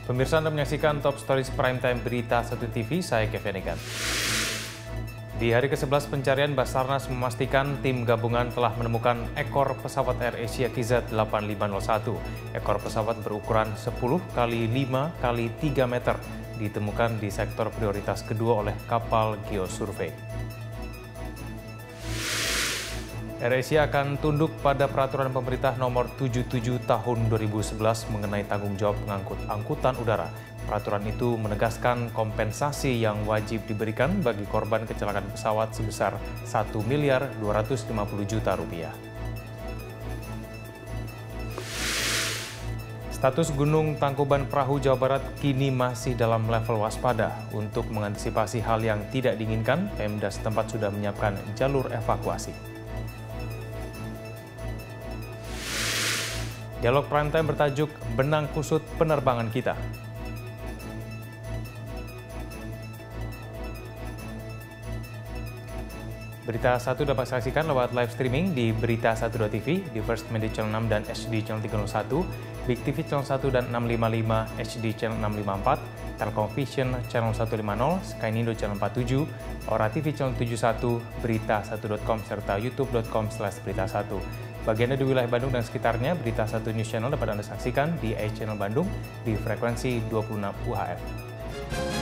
Pemirsa, Anda menyaksikan Top Stories Primetime Berita 1 TV, saya Kevin Egan. Di hari ke-11 pencarian, Basarnas memastikan tim gabungan telah menemukan ekor pesawat AirAsia KZ8501. Ekor pesawat berukuran 10 x 5 x 3 meter ditemukan di sektor prioritas kedua oleh kapal geosurvey. AirAsia akan tunduk pada peraturan pemerintah nomor 77 tahun 2011 mengenai tanggung jawab pengangkut angkutan udara. Peraturan itu menegaskan kompensasi yang wajib diberikan bagi korban kecelakaan pesawat sebesar Rp1.250.000.000. Status Gunung Tangkuban Perahu Jawa Barat kini masih dalam level waspada. Untuk mengantisipasi hal yang tidak diinginkan, Pemda setempat sudah menyiapkan jalur evakuasi. Dialog Primetime bertajuk Benang Kusut Penerbangan Kita. Berita 1 dapat saksikan lewat live streaming di Berita1.tv, di First Media Channel 6 dan HD Channel 301, Big TV Channel 1 dan 655, HD Channel 654, Telkom Vision Channel 150, Skynindo Channel 47, Aura TV Channel 71, Berita1.com, serta youtube.com/berita1. Bagi Anda di wilayah Bandung dan sekitarnya, Berita 1 News Channel dapat Anda saksikan di iChannel Bandung di frekuensi 26 UHF.